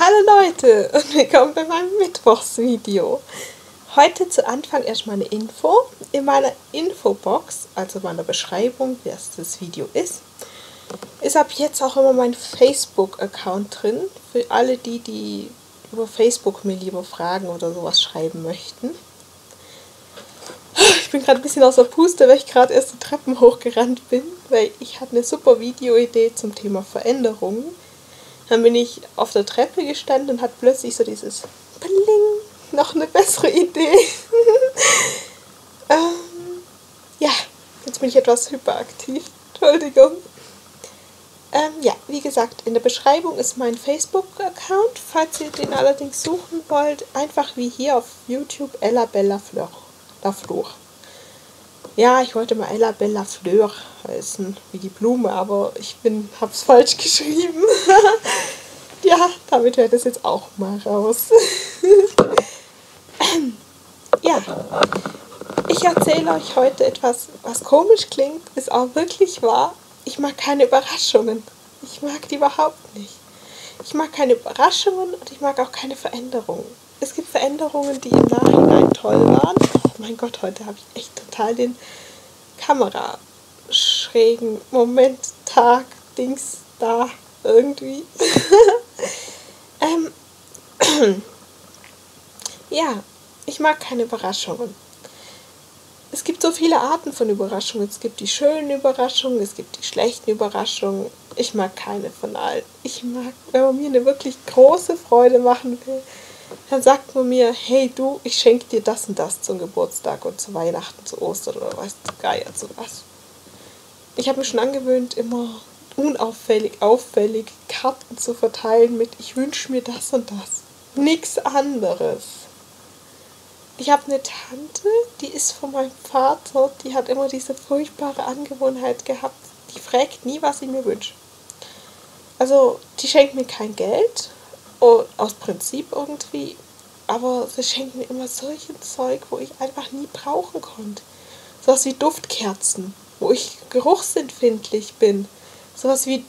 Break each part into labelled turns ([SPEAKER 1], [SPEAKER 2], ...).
[SPEAKER 1] Hallo Leute und willkommen bei meinem Mittwochsvideo. Heute zu Anfang erstmal eine Info. In meiner Infobox, also meiner Beschreibung, was das Video ist ab jetzt auch immer mein Facebook-Account drin. Für alle die über Facebook mir lieber Fragen oder sowas schreiben möchten. Ich bin gerade ein bisschen aus der Puste, weil ich gerade erst die Treppen hochgerannt bin, weil ich hatte eine super Videoidee zum Thema Veränderungen. Dann bin ich auf der Treppe gestanden und hat plötzlich so dieses Bling, noch eine bessere Idee. Ja, jetzt bin ich etwas hyperaktiv. Entschuldigung. Ja, wie gesagt, in der Beschreibung ist mein Facebook-Account. Falls ihr den allerdings suchen wollt, einfach wie hier auf YouTube Ella Bella Fleur. Ja, ich wollte mal Ella Bella Fleur heißen, wie die Blume, aber ich hab's falsch geschrieben. Ja, damit hört es jetzt auch mal raus. Ja, ich erzähle euch heute etwas, was komisch klingt, ist auch wirklich wahr. Ich mag keine Überraschungen. Ich mag die überhaupt nicht. Ich mag keine Überraschungen und ich mag auch keine Veränderungen. Es gibt Veränderungen, die im Nachhinein toll waren. Oh mein Gott, heute habe ich echt total den Kameraschrägen Moment, Tag, Dings da irgendwie. Ja, ich mag keine Überraschungen. Es gibt so viele Arten von Überraschungen. Es gibt die schönen Überraschungen, es gibt die schlechten Überraschungen. Ich mag keine von allen. Ich mag, wenn man mir eine wirklich große Freude machen will, dann sagt man mir, hey du, ich schenke dir das und das zum Geburtstag und zu Weihnachten, zu Ostern oder was du Geier, zu was. Ich habe mir schon angewöhnt, immer auffällig Karten zu verteilen mit, ich wünsche mir das und das. Nichts anderes. Ich habe eine Tante, die ist von meinem Vater, die hat immer diese furchtbare Angewohnheit gehabt, die fragt nie, was ich mir wünsche. Also, die schenkt mir kein Geld, aus Prinzip irgendwie, aber sie schenkt mir immer solchen Zeug, wo ich einfach nie brauchen konnte. Sowas wie Duftkerzen, wo ich geruchsempfindlich bin. Sowas wie,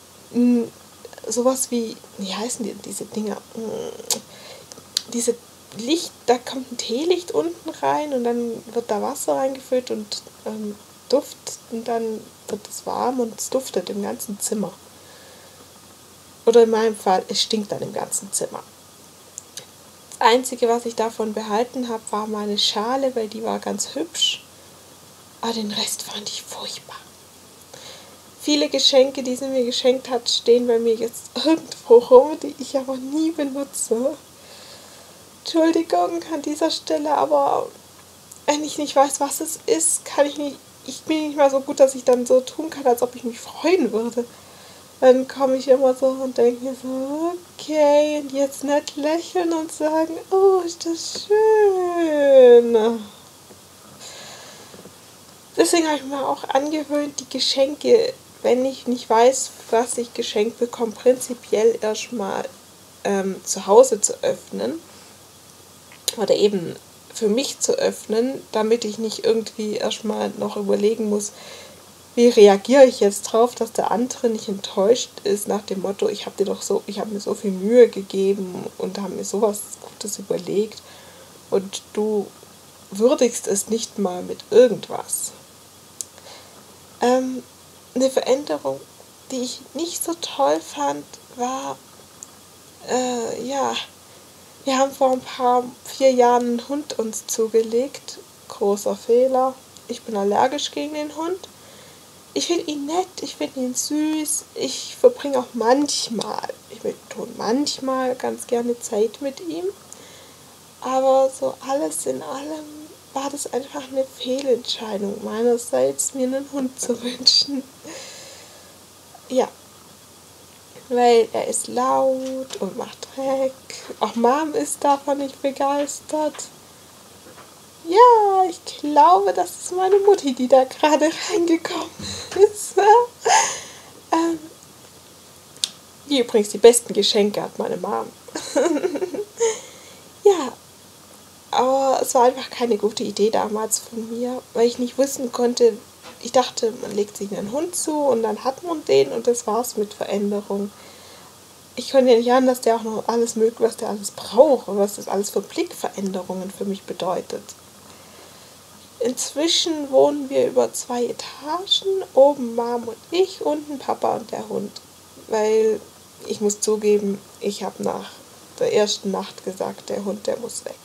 [SPEAKER 1] wie heißen diese Dinger? Diese Licht, da kommt ein Teelicht unten rein und dann wird da Wasser reingefüllt und Duft und dann wird es warm und es duftet im ganzen Zimmer. Oder in meinem Fall, es stinkt dann im ganzen Zimmer. Das Einzige, was ich davon behalten habe, war meine Schale, weil die war ganz hübsch. Aber den Rest fand ich furchtbar. Viele Geschenke, die sie mir geschenkt hat, stehen bei mir jetzt irgendwo rum, die ich aber nie benutze. Entschuldigung an dieser Stelle, aber wenn ich nicht weiß, was es ist, ich bin nicht mal so gut, dass ich dann so tun kann, als ob ich mich freuen würde. Dann komme ich immer so und denke mir so, okay, und jetzt nicht lächeln und sagen, oh, ist das schön. Deswegen habe ich mir auch angewöhnt, die Geschenke, wenn ich nicht weiß, was ich geschenkt bekomme, prinzipiell erstmal zu Hause zu öffnen. Oder eben für mich zu öffnen, damit ich nicht irgendwie erstmal noch überlegen muss, wie reagiere ich jetzt drauf, dass der andere nicht enttäuscht ist nach dem Motto, ich habe mir so viel Mühe gegeben und habe mir sowas Gutes überlegt und du würdigst es nicht mal mit irgendwas. Eine Veränderung, die ich nicht so toll fand, war, wir haben vor 4 Jahren einen Hund uns zugelegt. Großer Fehler. Ich bin allergisch gegen den Hund. Ich finde ihn nett, ich finde ihn süß. Ich verbringe auch manchmal ganz gerne Zeit mit ihm. Aber so alles in allem war das einfach eine Fehlentscheidung meinerseits, mir einen Hund zu wünschen. Ja. Weil er ist laut und macht Dreck. Auch Mom ist davon nicht begeistert. Ja, ich glaube, das ist meine Mutti, die da gerade reingekommen ist. Die übrigens die besten Geschenke hat, meine Mom. Ja, aber es war einfach keine gute Idee damals von mir, weil ich nicht wissen konnte. Ich dachte, man legt sich einen Hund zu und dann hat man den und das war's mit Veränderung. ich konnte ja nicht ahnen, dass der auch noch alles mögt, was der alles braucht und was das alles für Blickveränderungen für mich bedeutet. Inzwischen wohnen wir über 2 Etagen, oben Mom und ich, unten Papa und der Hund. Weil ich muss zugeben, ich habe nach der ersten Nacht gesagt, der Hund, der muss weg.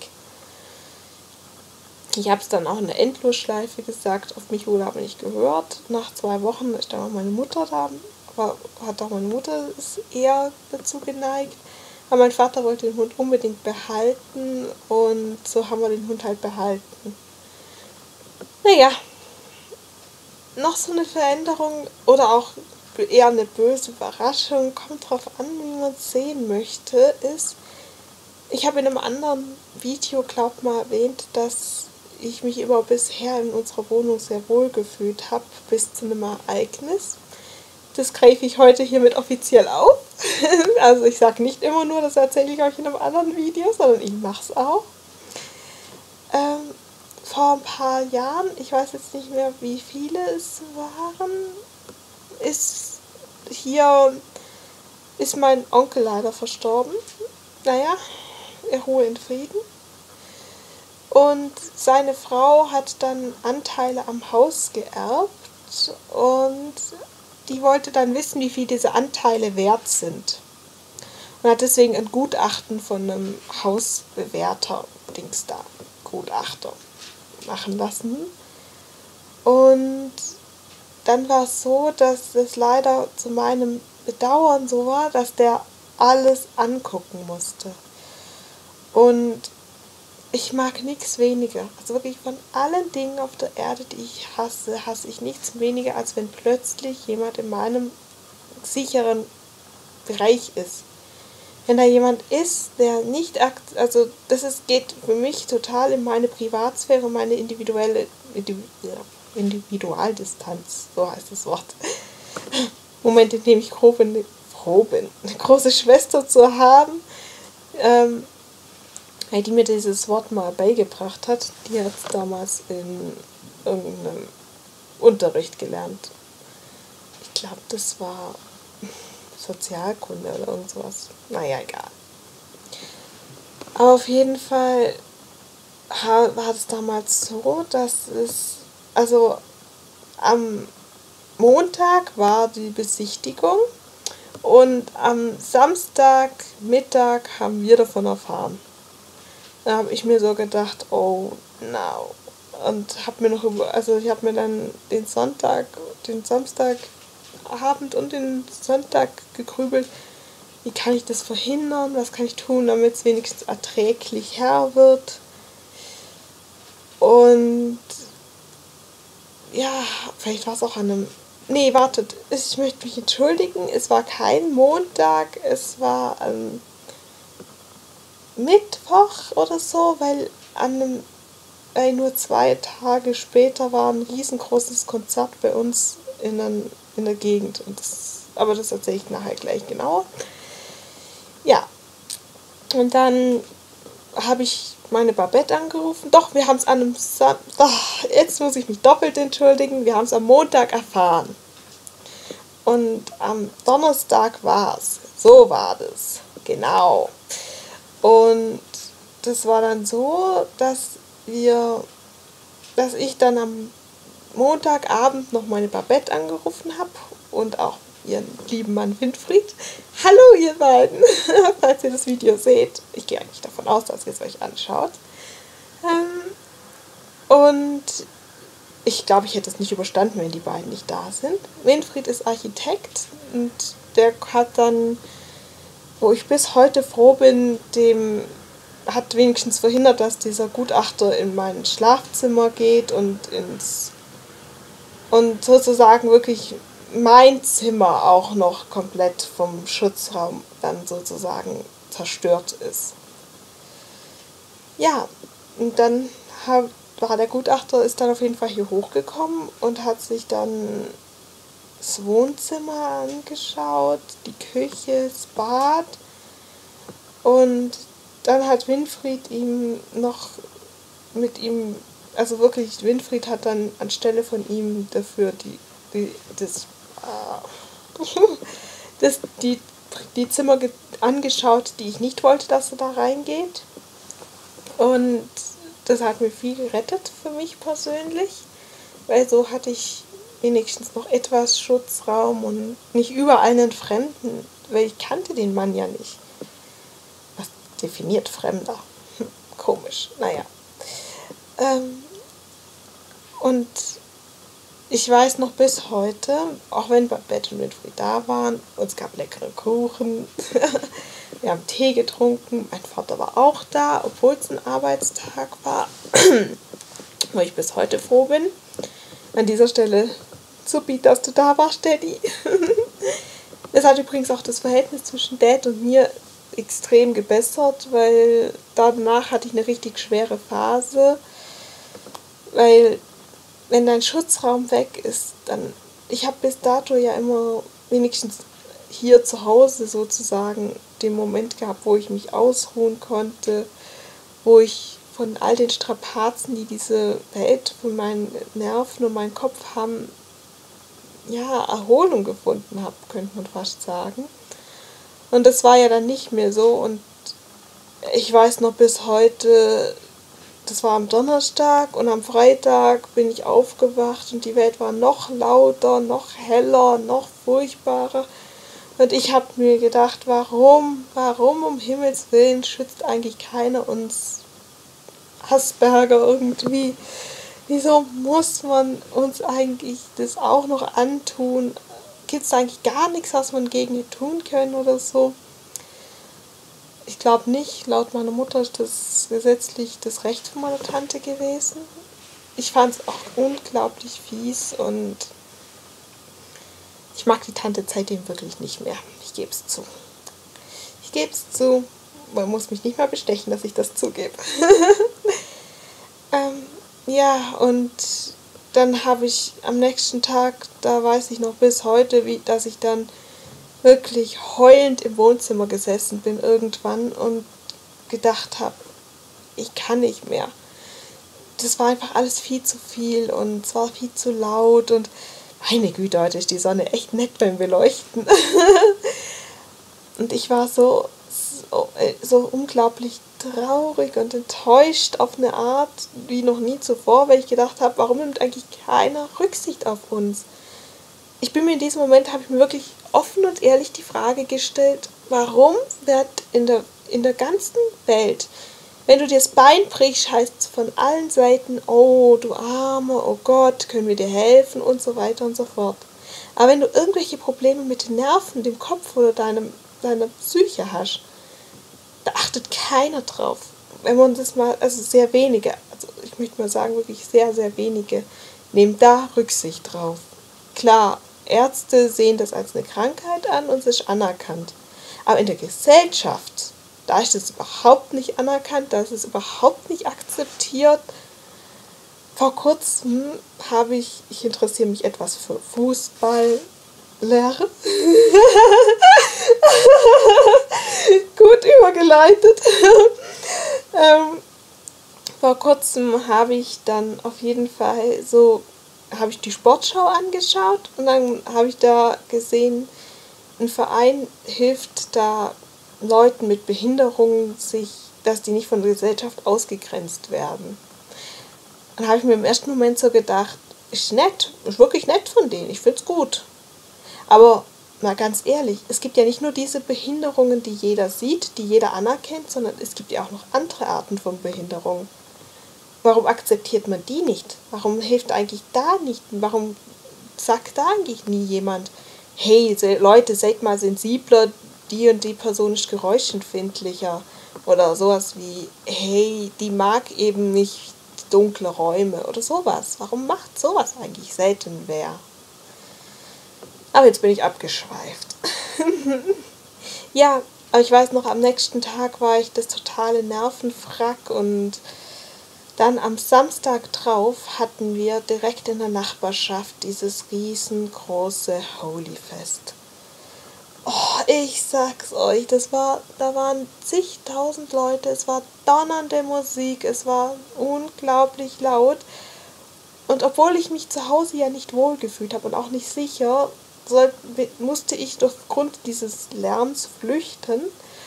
[SPEAKER 1] Ich habe es dann auch in der Endlosschleife gesagt, auf mich wurde aber nicht gehört. Nach 2 Wochen ist dann auch meine Mutter da, aber hat auch meine Mutter ist eher dazu geneigt. Aber mein Vater wollte den Hund unbedingt behalten und so haben wir den Hund halt behalten. Naja, noch so eine Veränderung oder auch eher eine böse Überraschung, kommt drauf an, wie man es sehen möchte, ist, ich habe in einem anderen Video, glaubt mal, erwähnt, dass ich mich immer bisher in unserer Wohnung sehr wohl gefühlt habe, bis zu einem Ereignis. Das greife ich heute hiermit offiziell auf. Also ich sage nicht immer nur, das erzähle ich euch in einem anderen Video, sondern ich mache es auch. Vor ein paar Jahren, ich weiß jetzt nicht mehr, wie viele es waren, ist mein Onkel leider verstorben. Naja, er ruhe in Frieden. Und seine Frau hat dann Anteile am Haus geerbt und die wollte dann wissen, wie viel diese Anteile wert sind. Und hat deswegen ein Gutachten von einem Hausbewerter, Gutachter, machen lassen. Und dann war es so, dass es leider zu meinem Bedauern so war, dass der alles angucken musste. Und ich mag nichts weniger. Also wirklich von allen Dingen auf der Erde, die ich hasse, hasse ich nichts weniger, als wenn plötzlich jemand in meinem sicheren Bereich ist. Wenn da jemand ist, der nicht, also geht für mich total in meine Privatsphäre, meine Individualdistanz, so heißt das Wort. Moment, in dem ich froh bin, eine große Schwester zu haben, die mir dieses Wort mal beigebracht hat. Die hat es damals in irgendeinem Unterricht gelernt. Ich glaube, das war Sozialkunde oder irgend sowas. Naja, egal. Aber auf jeden Fall war es damals so, dass also am Montag war die Besichtigung und am Samstagmittag haben wir davon erfahren. Da habe ich mir so gedacht, oh no. Und ich habe mir dann den Samstagabend und den Sonntag gegrübelt, wie kann ich das verhindern, was kann ich tun, damit es wenigstens erträglich her wird. Und ja, vielleicht war es auch an einem... Nee, wartet, ich möchte mich entschuldigen, es war kein Montag, es war Mittwoch oder so, weil nur 2 Tage später war ein riesengroßes Konzert bei uns in der Gegend. Aber das erzähle ich nachher gleich genauer. Ja, und dann habe ich meine Babette angerufen. Doch, wir haben es jetzt muss ich mich doppelt entschuldigen, wir haben es am Montag erfahren. Und am Donnerstag war es. So war das. Genau. Und das war dann so, dass ich dann am Montagabend noch meine Babette angerufen habe und auch ihren lieben Mann Winfried. Hallo ihr beiden, falls ihr das Video seht. Ich gehe eigentlich davon aus, dass ihr es euch anschaut. Und ich glaube, ich hätte es nicht überstanden, wenn die beiden nicht da sind. Winfried ist Architekt und der hat dann, wo ich bis heute froh bin, hat wenigstens verhindert, dass dieser Gutachter in mein Schlafzimmer geht und sozusagen wirklich mein Zimmer auch noch komplett vom Schutzraum dann sozusagen zerstört ist. Ja, und dann der Gutachter ist dann auf jeden Fall hier hochgekommen und hat sich dann das Wohnzimmer angeschaut, die Küche, das Bad und dann hat Winfried Winfried hat dann anstelle von ihm dafür die Zimmer angeschaut, die ich nicht wollte, dass er da reingeht. Und das hat mir viel gerettet für mich persönlich, weil so hatte ich wenigstens noch etwas Schutzraum und nicht überall einen Fremden, weil ich kannte den Mann ja nicht. Was definiert Fremder? Komisch, naja. Und ich weiß noch bis heute, auch wenn Bette und Winfried da waren, es gab leckere Kuchen, wir haben Tee getrunken, mein Vater war auch da, obwohl es ein Arbeitstag war, wo ich bis heute froh bin. An dieser Stelle supi, dass du da warst, Daddy. Es hat übrigens auch das Verhältnis zwischen Dad und mir extrem gebessert, weil danach hatte ich eine richtig schwere Phase, weil wenn dein Schutzraum weg ist, dann, ich habe bis dato ja immer wenigstens hier zu Hause sozusagen den Moment gehabt, wo ich mich ausruhen konnte, wo ich von all den Strapazen, die diese Welt von meinen Nerven und meinem Kopf haben, ja, Erholung gefunden habe, könnte man fast sagen. Und das war ja dann nicht mehr so und ich weiß noch bis heute, das war am Donnerstag und am Freitag bin ich aufgewacht und die Welt war noch lauter, noch heller, noch furchtbarer. Und ich habe mir gedacht, warum um Himmels Willen schützt eigentlich keiner uns Asperger irgendwie? Wieso muss man uns eigentlich das auch noch antun? Gibt es eigentlich gar nichts, was man gegen die tun können oder so? Ich glaube nicht. Laut meiner Mutter ist das gesetzlich das Recht von meiner Tante gewesen. Ich fand es auch unglaublich fies und ich mag die Tante seitdem wirklich nicht mehr. Ich gebe es zu. Man muss mich nicht mal bestechen, dass ich das zugebe. Ja, und dann habe ich am nächsten Tag, da weiß ich noch bis heute, dass ich dann wirklich heulend im Wohnzimmer gesessen bin irgendwann und gedacht habe, ich kann nicht mehr. Das war einfach alles viel zu viel und es war viel zu laut und meine Güte, heute ist die Sonne echt nett beim Beleuchten. Und ich war so unglaublich traurig und enttäuscht auf eine Art wie noch nie zuvor, weil ich gedacht habe, warum nimmt eigentlich keiner Rücksicht auf uns? Ich bin mir in diesem Moment, habe ich mir wirklich offen und ehrlich die Frage gestellt, warum wird in der ganzen Welt, wenn du dir das Bein brichst, heißt es von allen Seiten, oh du Arme, oh Gott, können wir dir helfen und so weiter und so fort. Aber wenn du irgendwelche Probleme mit den Nerven, dem Kopf oder deiner Psyche hast, da achtet keiner drauf. Wenn man das mal, also sehr wenige, also ich möchte mal sagen, wirklich sehr, sehr wenige, nehmen da Rücksicht drauf. Klar, Ärzte sehen das als eine Krankheit an und es ist anerkannt. Aber in der Gesellschaft, da ist es überhaupt nicht anerkannt, da ist es überhaupt nicht akzeptiert. Vor kurzem ich interessiere mich etwas für Fußball. Gut übergeleitet. Vor kurzem habe ich dann auf jeden Fall habe ich die Sportschau angeschaut und dann habe ich da gesehen, ein Verein hilft da Leuten mit Behinderungen, dass die nicht von der Gesellschaft ausgegrenzt werden. Dann habe ich mir im ersten Moment so gedacht, ist nett, ist wirklich nett von denen, ich finde es gut. Aber mal ganz ehrlich, es gibt ja nicht nur diese Behinderungen, die jeder sieht, die jeder anerkennt, sondern es gibt ja auch noch andere Arten von Behinderungen. Warum akzeptiert man die nicht? Warum hilft eigentlich da nicht? Warum sagt da eigentlich nie jemand, hey Leute, seid mal sensibler, die und die Person ist geräuschempfindlicher? Oder sowas wie, hey, die mag eben nicht dunkle Räume oder sowas. Warum macht sowas eigentlich selten wer? Aber jetzt bin ich abgeschweift. Ja, aber ich weiß noch, am nächsten Tag war ich das totale Nervenwrack und dann am Samstag drauf hatten wir direkt in der Nachbarschaft dieses riesengroße Holyfest. Oh, ich sag's euch, da waren zigtausend Leute, es war donnernde Musik, es war unglaublich laut. Und obwohl ich mich zu Hause ja nicht wohl gefühlt habe und auch nicht sicher, musste ich aufgrund dieses Lärms flüchten.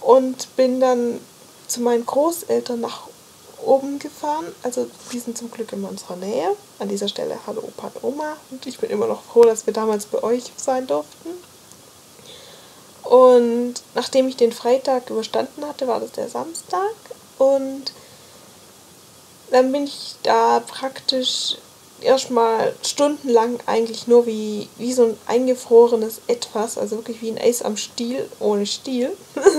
[SPEAKER 1] und bin dann zu meinen Großeltern nach oben gefahren. Also die sind zum Glück in unserer Nähe. An dieser Stelle hallo Opa und Oma. Und ich bin immer noch froh, dass wir damals bei euch sein durften. Und nachdem ich den Freitag überstanden hatte, war das der Samstag. Und dann bin ich da praktisch erstmal stundenlang eigentlich nur wie so ein eingefrorenes Etwas, also wirklich wie ein Eis am Stiel, ohne Stiel.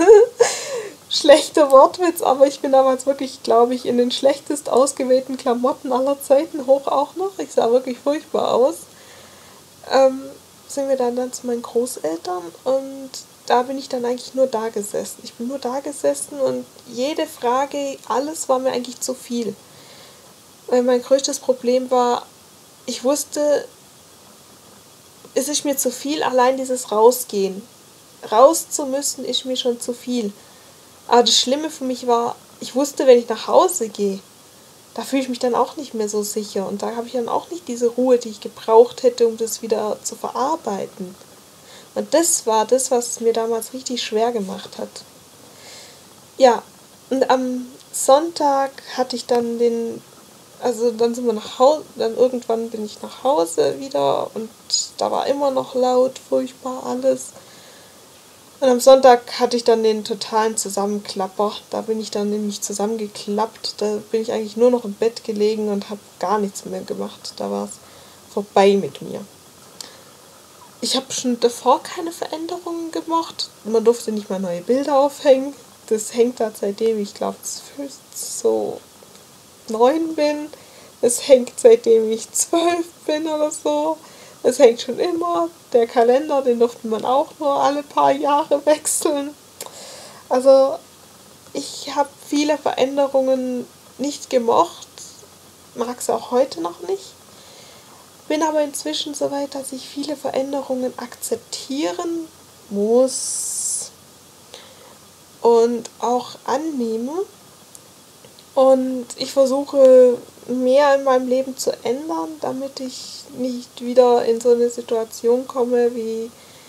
[SPEAKER 1] Schlechter Wortwitz, aber ich bin damals wirklich, glaube ich, in den schlechtest ausgewählten Klamotten aller Zeiten, hoch auch noch. Ich sah wirklich furchtbar aus. Sind wir dann zu meinen Großeltern und da bin ich dann eigentlich nur da gesessen. Ich bin nur da gesessen und jede Frage, alles war mir eigentlich zu viel. Weil mein größtes Problem war, ich wusste, es ist mir zu viel, allein dieses Rausgehen. Raus zu müssen, ist mir schon zu viel. Aber das Schlimme für mich war, ich wusste, wenn ich nach Hause gehe, da fühle ich mich dann auch nicht mehr so sicher. Und da habe ich dann auch nicht diese Ruhe, die ich gebraucht hätte, um das wieder zu verarbeiten. Und das war das, was es mir damals richtig schwer gemacht hat. Ja, und am Sonntag hatte ich dann dann sind wir nach Hause, dann irgendwann bin ich nach Hause wieder und da war immer noch laut, furchtbar alles. Und am Sonntag hatte ich dann den totalen Zusammenklapper. Da bin ich dann nämlich zusammengeklappt. Da bin ich eigentlich nur noch im Bett gelegen und habe gar nichts mehr gemacht. Da war es vorbei mit mir. Ich habe schon davor keine Veränderungen gemacht. Man durfte nicht mal neue Bilder aufhängen. Das hängt da seitdem ich glaube so 9 bin. Es hängt seitdem ich 12 bin oder so. Es hängt schon immer. Der Kalender, den durfte man auch nur alle paar Jahre wechseln. Also ich habe viele Veränderungen nicht gemocht. Mag es auch heute noch nicht. Bin aber inzwischen so weit, dass ich viele Veränderungen akzeptieren muss und auch annehme. Und ich versuche mehr in meinem Leben zu ändern, damit ich nicht wieder in so eine Situation komme, wie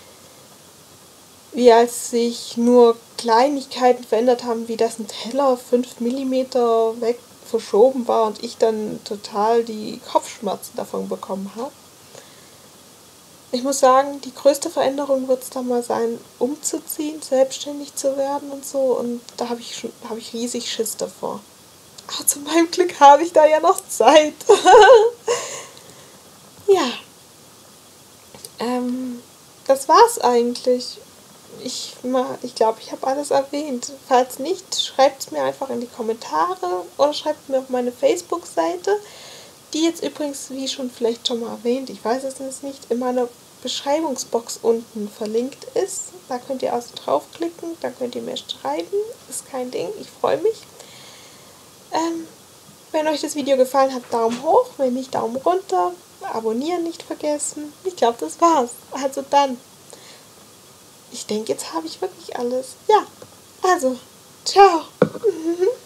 [SPEAKER 1] als sich nur Kleinigkeiten verändert haben, wie dass ein Teller 5 Millimeter weg verschoben war und ich dann total die Kopfschmerzen davon bekommen habe. Ich muss sagen, die größte Veränderung wird es dann mal sein, umzuziehen, selbstständig zu werden und so. Und da habe ich riesig Schiss davor. Aber zu meinem Glück habe ich da ja noch Zeit. Ja. Das war's eigentlich. Ich glaube, ich habe alles erwähnt. Falls nicht, schreibt es mir einfach in die Kommentare oder schreibt mir auf meine Facebook-Seite, die jetzt übrigens, wie schon vielleicht schon mal erwähnt, ich weiß es jetzt nicht, in meiner Beschreibungsbox unten verlinkt ist. Da könnt ihr also draufklicken, da könnt ihr mir schreiben. Ist kein Ding, ich freue mich. Wenn euch das Video gefallen hat, Daumen hoch, wenn nicht, Daumen runter. Abonnieren nicht vergessen. Ich glaube, das war's. Also dann. Ich denke, jetzt habe ich wirklich alles. Ja, also, ciao.